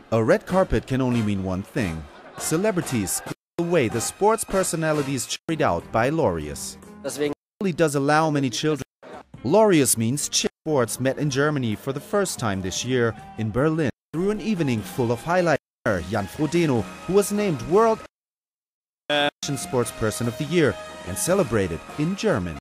A red carpet can only mean one thing. Celebrities, the way the sports personalities carried out by Laureus. Deswegen It does allow many children. Laureus means sports met in Germany for the first time this year in Berlin through an evening full of highlights. Jan Frodeno, who was named World Sports Person of the Year and celebrated in German.